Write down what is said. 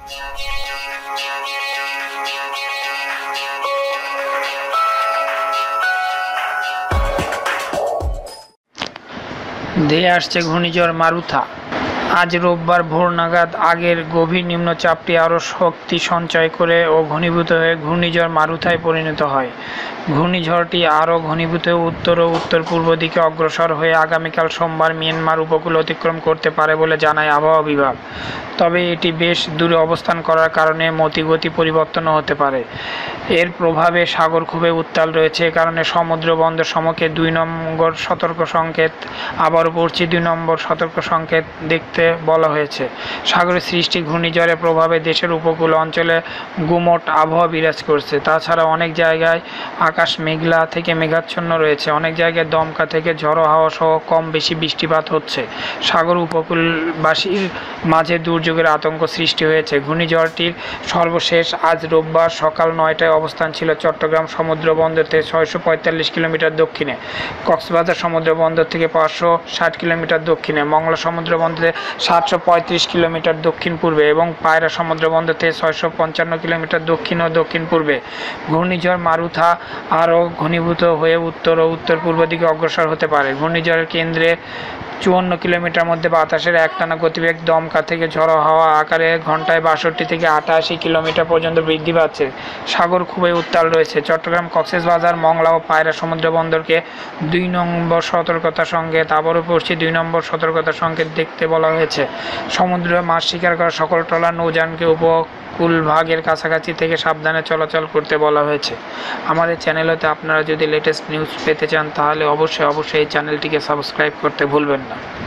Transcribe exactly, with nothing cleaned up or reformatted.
ধেয়ে আসছে ঘূর্ণিঝড় মারুথা। আজ রোববার ভোর নাগাদ আগের গভীর নিম্নচাপটি আরও শক্তি সঞ্চয় করে ও ঘনীভূত হয়ে ঘূর্ণিঝড় মারুথায় পরিণত হয়। ঘূর্ণিঝড়টি আরও ঘনীভূত হয়ে উত্তর ও উত্তর পূর্ব দিকে অগ্রসর হয়ে আগামীকাল সোমবার মিয়ানমার উপকূল অতিক্রম করতে পারে বলে জানায় আবহাওয়া বিভাগ। তবে এটি বেশ দূরে অবস্থান করার কারণে মতিগতি পরিবর্তনও হতে পারে। এর প্রভাবে সাগর খুবই উত্তাল রয়েছে। এ কারণে সমুদ্র বন্দর সমূহকে দুই নম্বর সতর্ক সংকেত আবারও পড়ছি দুই নম্বর সতর্ক সংকেত দেখতে বলা হয়েছে। সাগরের সৃষ্টি ঘূর্ণিঝড়ের প্রভাবে দেশের উপকূল অঞ্চলে গুমোট আবহাওয়া বিরাজ করছে। তাছাড়া অনেক জায়গায় আকাশ মেঘলা থেকে মেঘাচ্ছন্ন রয়েছে। অনেক জায়গায় দমকা থেকে ঝড়ো হাওয়া সহ কম বেশি বৃষ্টিপাত হচ্ছে। সাগর উপকূলবাসীর মাঝে দুর্যোগের আতঙ্ক সৃষ্টি হয়েছে। ঘূর্ণিঝড়টির সর্বশেষ আজ রোববার সকাল নয়টায় অবস্থান ছিল চট্টগ্রাম সমুদ্র বন্দর থেকে ছয়শো পঁয়তাল্লিশ কিলোমিটার দক্ষিণে, কক্সবাজার সমুদ্র বন্দর থেকে পাঁচশো ষাট কিলোমিটার দক্ষিণে, মংলা সমুদ্র বন্দর থেকে সাতশো পঁয়ত্রিশ কিলোমিটার দক্ষিণ পূর্বে এবং পায়রা সমুদ্র বন্দর থেকে ছয়শো পঞ্চান্ন কিলোমিটার দক্ষিণ ও দক্ষিণ পূর্বে। ঘূর্ণিঝড় মারুথা আরও ঘনীভূত হয়ে উত্তর ও উত্তর পূর্ব দিকে অগ্রসর হতে পারে। ঘূর্ণিঝড়ের কেন্দ্রে চুয়ান্ন কিলোমিটার মধ্যে বাতাসের একটানা গতিবেগ দমকা থেকে ঝড়ো হাওয়া আকারে ঘন্টায় বাষট্টি থেকে আটাশি কিলোমিটার পর্যন্ত বৃদ্ধি পাচ্ছে। সাগর খুবই উত্তাল রয়েছে। চট্টগ্রাম, কক্সবাজার, মংলা ও পায়রা সমুদ্র বন্দরকে দুই নম্বর সতর্কতা সংকেত আবারও পড়ছি দুই নম্বর সতর্কতা সংকেত দেখতে বলা হয়েছে। সমুদ্রে মাছ শিকার করা সকল ট্রলার নৌযানকে উপকূলভাগের কাছাকাছি থেকে সাবধানে চলাচল করতে বলা হয়েছে। আমাদের চ্যানেলতে আপনারা যদি লেটেস্ট নিউজ পেতে চান তাহলে অবশ্যই অবশ্যই এই চ্যানেলটিকে সাবস্ক্রাইব করতে ভুলবেন না।